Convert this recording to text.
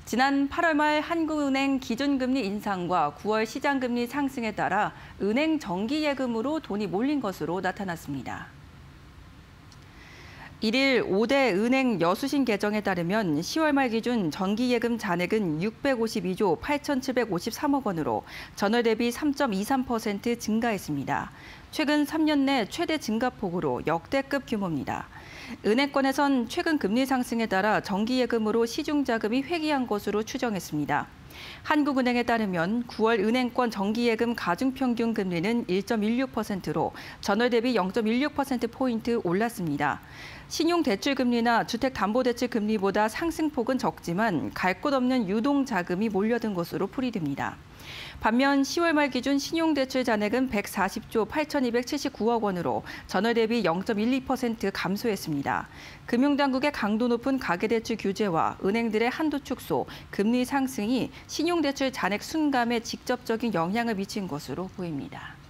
지난 8월 말 한국은행 기준금리 인상과 9월 시장금리 상승에 따라 은행 정기예금으로 돈이 몰린 것으로 나타났습니다. 1일 5대 은행 여수신 계정에 따르면 10월 말 기준 정기예금 잔액은 652조 8,753억 원으로 전월 대비 3.23% 증가했습니다. 최근 3년 내 최대 증가폭으로 역대급 규모입니다. 은행권에선 최근 금리 상승에 따라 정기예금으로 시중자금이 회귀한 것으로 추정했습니다. 한국은행에 따르면 9월 은행권 정기예금 가중평균 금리는 1.16%로 전월 대비 0.16%포인트 올랐습니다. 신용대출금리나 주택담보대출금리보다 상승폭은 적지만 갈 곳 없는 유동자금이 몰려든 것으로 풀이됩니다. 반면 10월 말 기준 신용대출 잔액은 140조 8,279억 원으로 전월 대비 0.12% 감소했습니다. 금융당국의 강도 높은 가계대출 규제와 은행들의 한도 축소, 금리 상승이 신용대출 잔액 순감에 직접적인 영향을 미친 것으로 보입니다.